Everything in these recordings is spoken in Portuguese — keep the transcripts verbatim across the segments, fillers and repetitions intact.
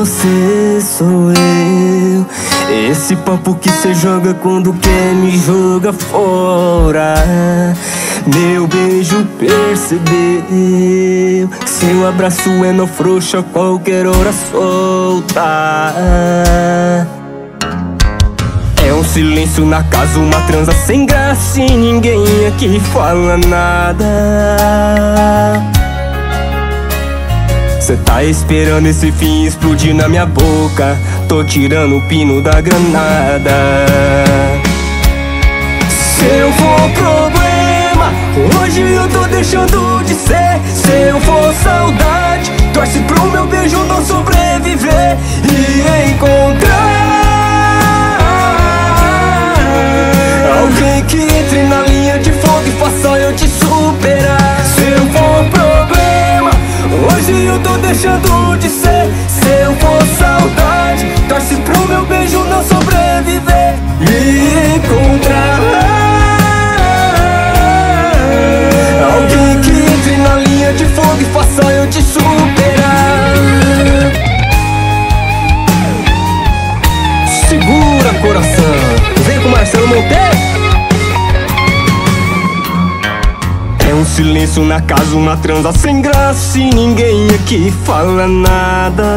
você sou eu. Esse papo que cê joga quando quer me joga fora. Meu beijo percebeu, seu abraço é no frouxo a qualquer hora solta. É um silêncio na casa, uma transa sem graça e ninguém aqui fala nada. Cê tá esperando esse fim explodir na minha boca, tô tirando o pino da granada. Se eu for problema, hoje eu tô deixando de ser. Se eu for saudade, torce pro meu beijo não sobreviver e encontrar alguém que entre na linha de fogo e faça eu te superar. Se eu for problema, hoje eu tô deixando de ser. Se eu for saudade, torce pro meu beijo não sobreviver e encontrar alguém que entre na linha de fogo e faça eu te superar. Segura, coração, vem com Marcelo Monteiro. É um silêncio na casa, uma transa sem graça e ninguém aqui fala nada.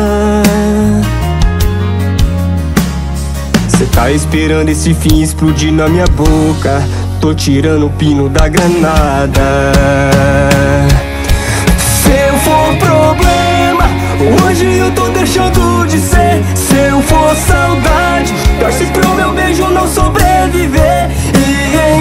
Cê tá esperando esse fim explodir na minha boca, tô tirando o pino da granada. Se eu for problema, hoje eu tô deixando de ser. Se eu for saudade, torce pro meu beijo não sobreviver e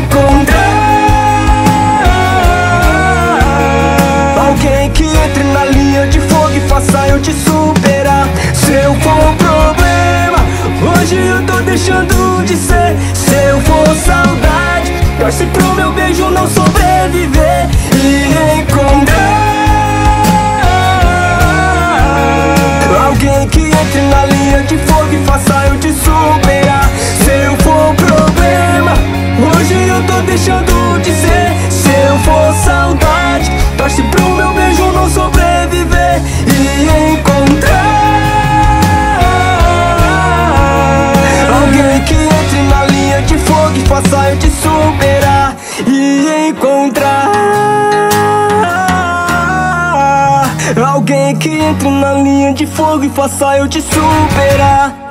encontrar alguém que entre na linha de fogo e faça eu te superar. Se eu for problema, hoje eu tô deixando de ser. Se eu for saudade, torce pro meu beijo não sobreviver e encontrar alguém que entre na linha de fogo e faça eu te superar. Se eu for problema, hoje eu tô deixando de ser. Se eu for saudade, torce pro meu beijo não sobreviver e encontrar alguém que entre na linha de fogo e faça eu te superar e encontrar alguém que entre na linha de fogo e faça eu te superar.